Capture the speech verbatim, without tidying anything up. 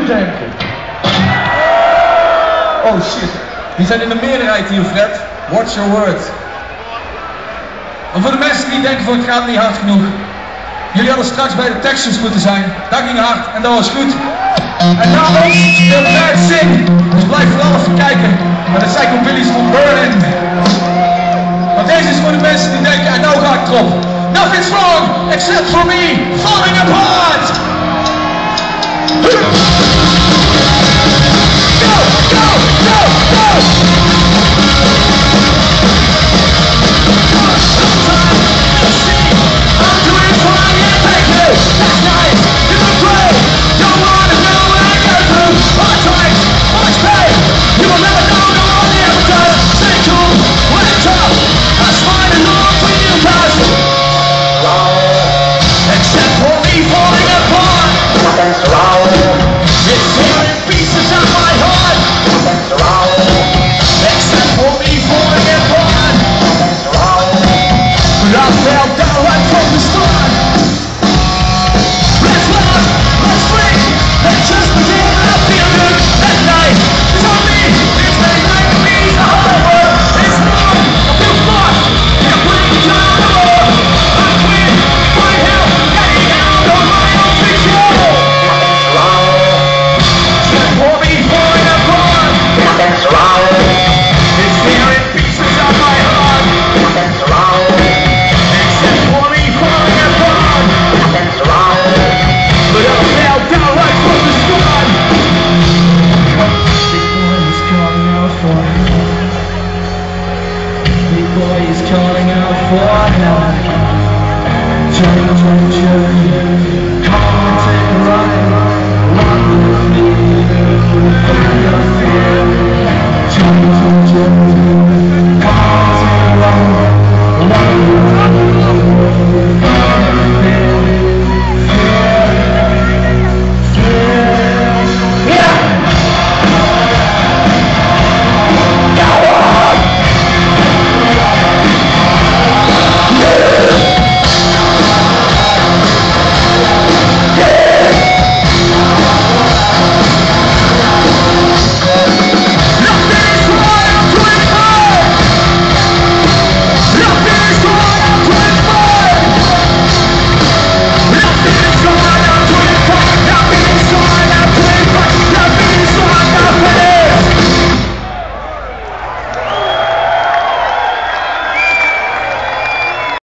denken. Oh shit, die zijn in de meerderheid hier, Fred. Watch your words. En voor de mensen die denken van het gaat niet hard genoeg. Jullie hadden straks bij de Texans moeten zijn. Dat ging hard en dat was goed. En daarom speelt Bad Sing. Dus blijf vooral even kijken naar de Psychobillies van Berlin. Maar deze is voor de mensen die denken, en nou ga ik erop. Nothing's wrong except for me falling apart.